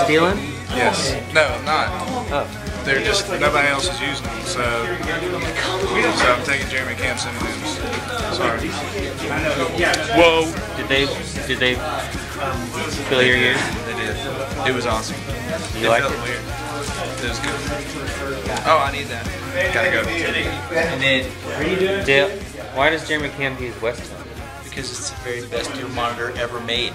stealing? Yes. No, I'm not. Oh. They're just, nobody else is using them, so I'm taking Jeremy Camp's M&M's. Sorry. Whoa. Did they fill your ears? They did. It was awesome. You liked it? Weird. It was good. Oh, I need that. Gotta go. And then, Dale, why does Jeremy Camp use Westone? because it's the very best ear monitor ever made.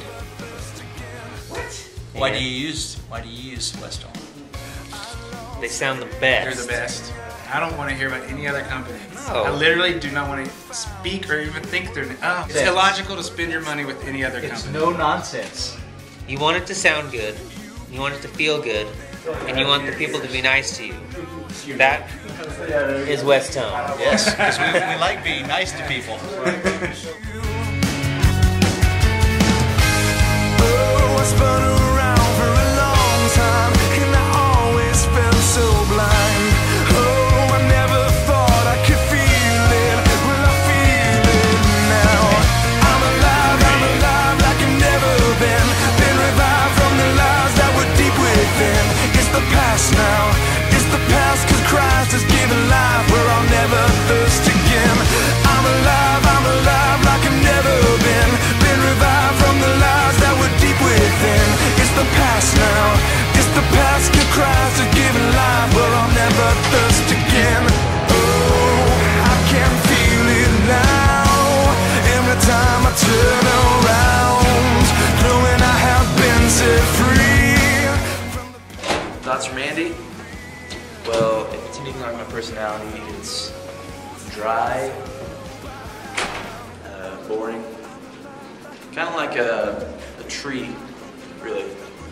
Why do you use Westone? They sound the best. They're the best. I don't want to hear about any other company. No. I literally do not want to speak or even think their name. Oh, it's illogical to spend your money with any other company. It's no nonsense. You want it to sound good, you want it to feel good, and you want the people to be nice to you. That is Westone. Yes, because we like being nice to people. Oh, I spun around for a long time, and I always felt so blind. Oh, I never thought I could feel it. Well, I feel it now. I'm alive like I've never been. Been revived from the lies that were deep within. It's the past now. It's the past, 'cause Christ has given life where I'll never thirst again. I'm alive like I've never been. Been revived from the lies that were deep within. It's the past now. It's the past, 'cause Christ has given life where I'll never thirst again. Oh, I can feel it now. Every time I turn around, knowing I have been set free. Thoughts from Andy? Well, if it's anything like my personality, it's dry, boring, kind of like a tree, really.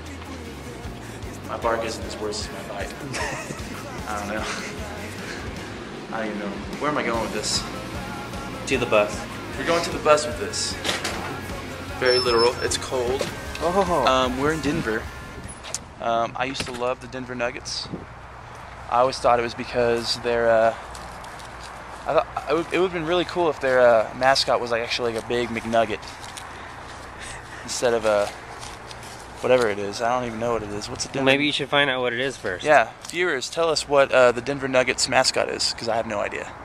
My bark isn't as worse as my bite. I don't know. I don't even know. Where am I going with this? To the bus. We're going to the bus with this. Very literal. It's cold. Oh. We're in Denver. I used to love the Denver Nuggets. I always thought it was because their I thought it would have been really cool if their mascot was like actually like a big McNugget instead of a whatever it is. I don't even know what it is. What's the Denver? Well, maybe you should find out what it is first. Yeah, viewers, tell us what the Denver Nuggets mascot is, because I have no idea.